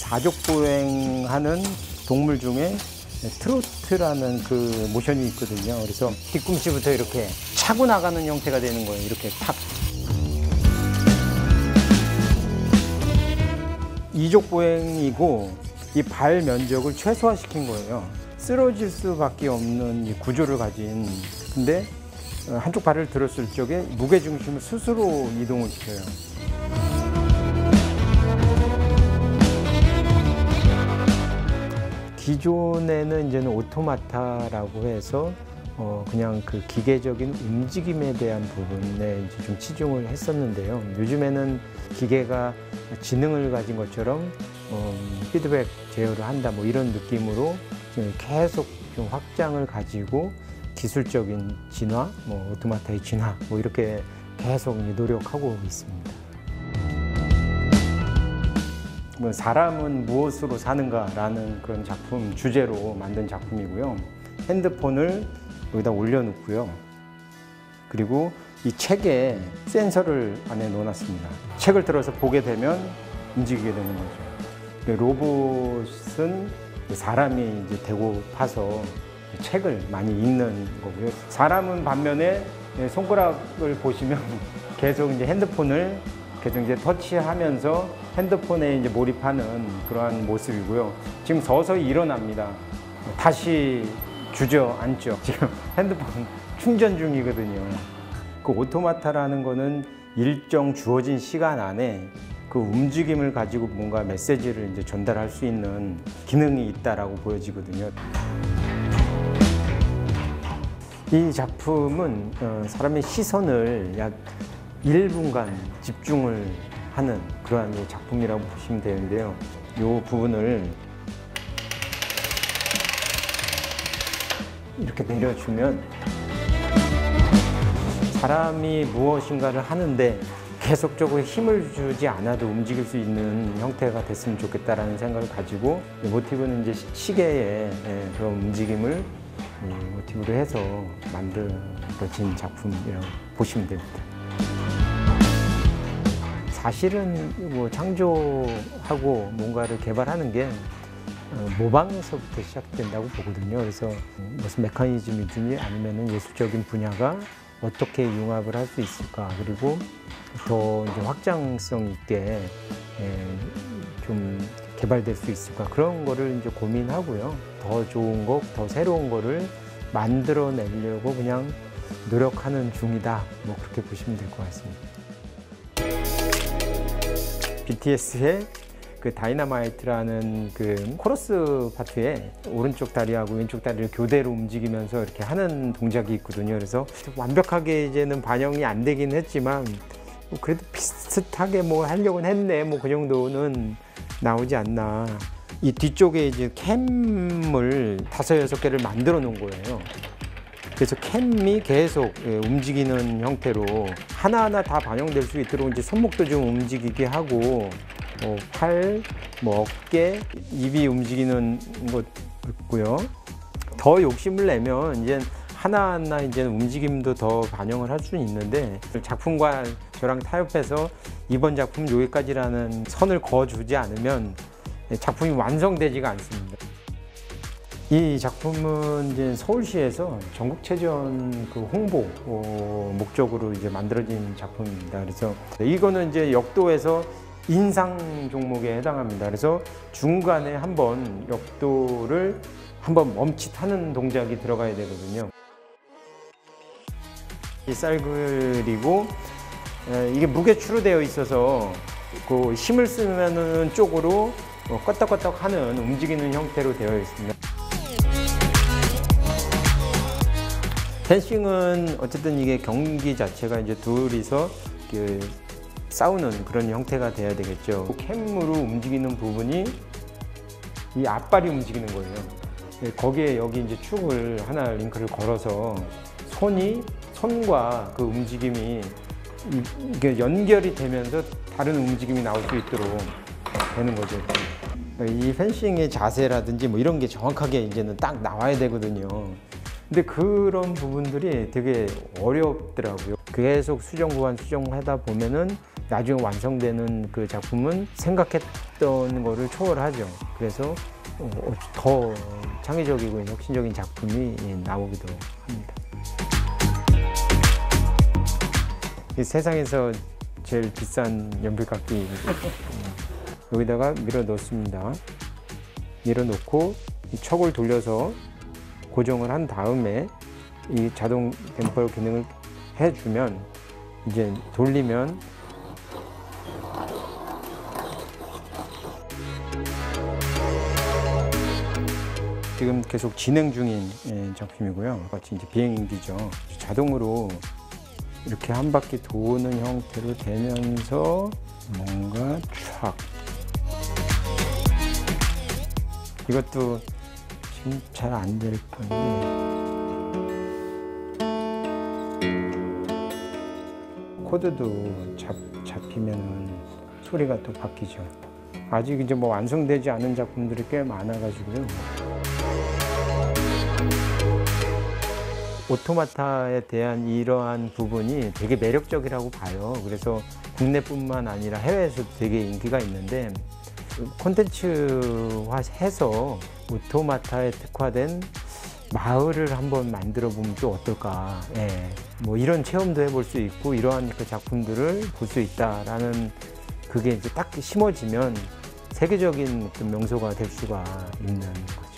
사족보행하는 동물 중에 트로트라는 그 모션이 있거든요. 그래서 뒤꿈치부터 이렇게 차고 나가는 형태가 되는 거예요. 이렇게 탁. 이족보행이고 이 발 면적을 최소화시킨 거예요. 쓰러질 수밖에 없는 이 구조를 가진, 근데 한쪽 발을 들었을 적에 무게중심을 스스로 이동을 시켜요. 기존에는 이제는 오토마타라고 해서 그냥 그 기계적인 움직임에 대한 부분에 이제 좀 치중을 했었는데요. 요즘에는 기계가 지능을 가진 것처럼 피드백 제어를 한다, 뭐 이런 느낌으로 지금 계속 좀 확장을 가지고 기술적인 진화, 뭐 오토마타의 진화, 뭐 이렇게 계속 노력하고 있습니다. 사람은 무엇으로 사는가라는 그런 작품 주제로 만든 작품이고요. 핸드폰을 여기다 올려놓고요. 그리고 이 책에 센서를 안에 넣어놨습니다. 책을 들어서 보게 되면 움직이게 되는 거죠. 로봇은 사람이 이제 대고 파서 책을 많이 읽는 거고요. 사람은 반면에 손가락을 보시면 계속 이제 핸드폰을 계속 이제 터치하면서 핸드폰에 이제 몰입하는 그러한 모습이고요. 지금 서서히 일어납니다. 다시 주저앉죠. 지금 핸드폰 충전 중이거든요. 그 오토마타라는 거는 일정 주어진 시간 안에 그 움직임을 가지고 뭔가 메시지를 이제 전달할 수 있는 기능이 있다라고 보여지거든요. 이 작품은 사람의 시선을 약 1분간 집중을 하는 그러한 작품이라고 보시면 되는데요. 이 부분을 이렇게 내려주면 사람이 무엇인가를 하는데 계속적으로 힘을 주지 않아도 움직일 수 있는 형태가 됐으면 좋겠다라는 생각을 가지고 모티브는 이제 시계의 그런 움직임을 모티브로 해서 만들어진 작품이라고 보시면 됩니다. 사실은 뭐 창조하고 뭔가를 개발하는 게 모방에서부터 시작된다고 보거든요. 그래서 무슨 메커니즘이든지 아니면 예술적인 분야가 어떻게 융합을 할 수 있을까, 그리고 더 이제 확장성 있게 좀 개발될 수 있을까, 그런 거를 이제 고민하고요. 더 좋은 거, 더 새로운 거를 만들어내려고 그냥 노력하는 중이다, 뭐 그렇게 보시면 될 것 같습니다. BTS의 그 다이너마이트라는 그 코러스 파트에 오른쪽 다리하고 왼쪽 다리를 교대로 움직이면서 이렇게 하는 동작이 있거든요. 그래서 완벽하게 이제는 반영이 안 되긴 했지만 그래도 비슷하게 뭐 하려고는 했네, 뭐 그 정도는 나오지 않나. 이 뒤쪽에 이제 캠을 5, 6개를 만들어 놓은 거예요. 그래서 캠이 계속 움직이는 형태로 하나하나 다 반영될 수 있도록 이제 손목도 좀 움직이게 하고, 팔, 어깨, 입이 움직이는 것 있고요. 더 욕심을 내면 이제 하나하나 이제 움직임도 더 반영을 할 수는 있는데, 작품과 저랑 타협해서 이번 작품 여기까지라는 선을 그어주지 않으면 작품이 완성되지가 않습니다. 이 작품은 이제 서울시에서 전국체전 그 홍보 목적으로 이제 만들어진 작품입니다. 그래서 이거는 이제 역도에서 인상 종목에 해당합니다. 그래서 중간에 한번 역도를 한번 멈칫하는 동작이 들어가야 되거든요. 이 쌀글이고 이게 무게추로 되어 있어서 그 힘을 쓰는 쪽으로 껐덕껐덕 하는 움직이는 형태로 되어 있습니다. 펜싱은 어쨌든 이게 경기 자체가 이제 둘이서 싸우는 그런 형태가 돼야 되겠죠. 캠으로 움직이는 부분이 이 앞발이 움직이는 거예요. 거기에 여기 이제 축을 하나 링크를 걸어서 손과 그 움직임이 이게 연결이 되면서 다른 움직임이 나올 수 있도록 되는 거죠. 이 펜싱의 자세라든지 뭐 이런 게 정확하게 이제는 딱 나와야 되거든요. 근데 그런 부분들이 되게 어렵더라고요. 계속 수정 구간 수정하다 보면은 나중에 완성되는 그 작품은 생각했던 거를 초월하죠. 그래서 더 창의적이고 혁신적인 작품이 나오기도 합니다. 이 세상에서 제일 비싼 연필깎이 여기다가 밀어 넣습니다. 밀어 넣고 이 척을 돌려서 고정을 한 다음에 이 자동 댐퍼 기능을 해주면 이제 돌리면 지금 계속 진행 중인 작품이고요. 같이 이제 비행기죠. 자동으로 이렇게 한 바퀴 도는 형태로 되면서 뭔가 촥. 이것도 지금 잘 안 될 건데. 코드도 잡히면은 소리가 또 바뀌죠. 아직 이제 뭐 완성되지 않은 작품들이 꽤 많아가지고요. 오토마타에 대한 이러한 부분이 되게 매력적이라고 봐요. 그래서 국내뿐만 아니라 해외에서도 되게 인기가 있는데 콘텐츠화해서 오토마타에 특화된 마을을 한번 만들어 보면 또 어떨까. 예. 뭐 이런 체험도 해볼 수 있고 이러한 그 작품들을 볼 수 있다라는 그게 이제 딱 심어지면 세계적인 명소가 될 수가 있는 거죠.